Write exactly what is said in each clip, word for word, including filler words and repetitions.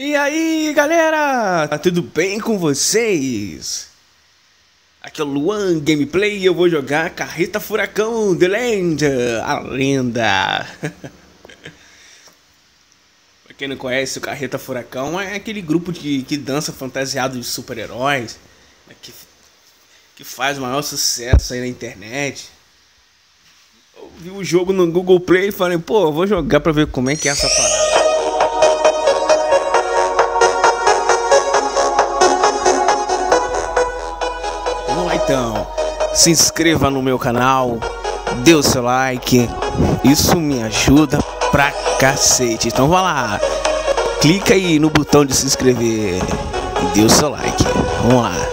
E aí, galera, tá tudo bem com vocês? Aqui é o Luan Gameplay e eu vou jogar Carreta Furacão The Land, a lenda. Pra quem não conhece, o Carreta Furacão é aquele grupo de, que dança fantasiado de super-heróis, né, que, que faz o maior sucesso aí na internet. Eu vi o jogo no Google Play e falei, pô, eu vou jogar pra ver como é que é essa parada. Então, se inscreva no meu canal, dê o seu like, isso me ajuda pra cacete. Então vai lá, clica aí no botão de se inscrever e dê o seu like. Vamos lá.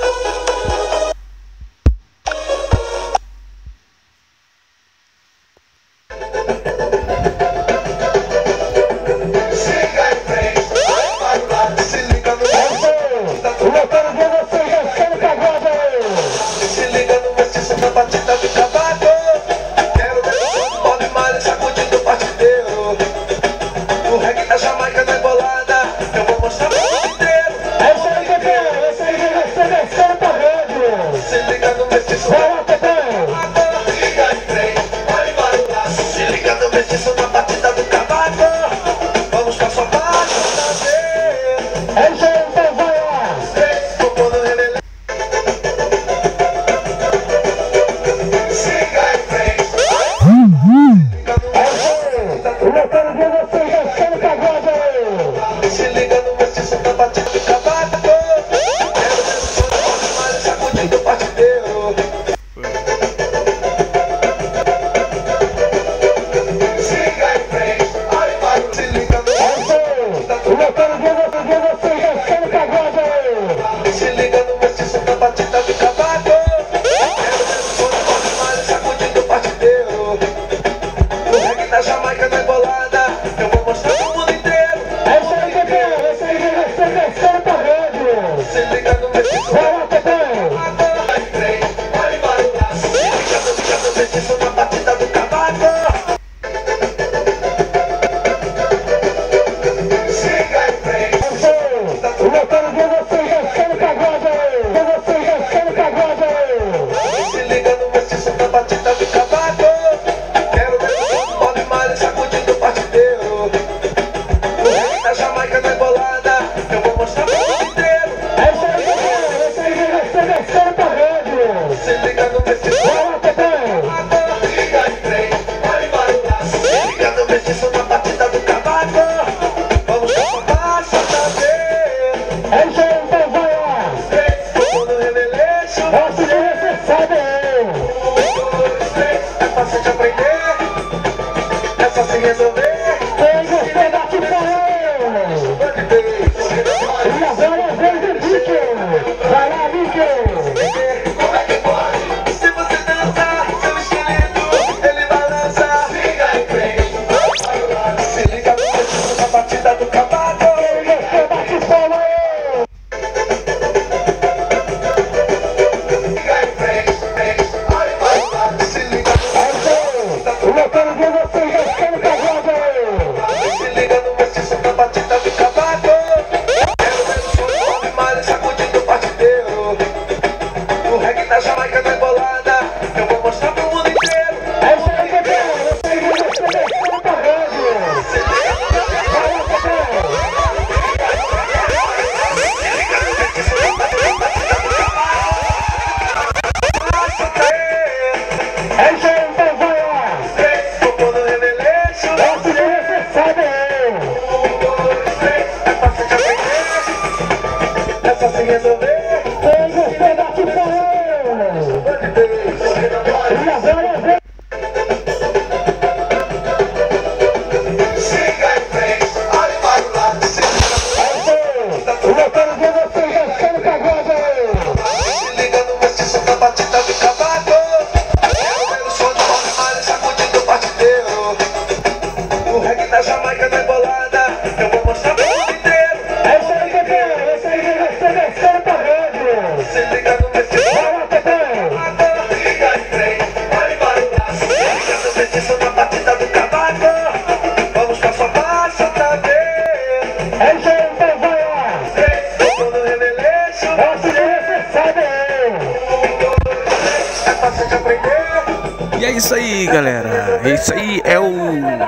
isso aí, galera. Isso aí é o...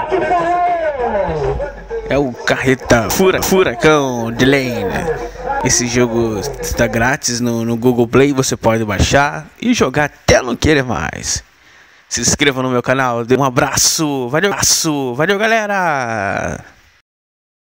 É o Carreta Fura, Furacão de Lane. Esse jogo está grátis no, no Google Play, você pode baixar e jogar até não querer mais. Se inscreva no meu canal, dê um abraço, valeu, abraço, valeu galera!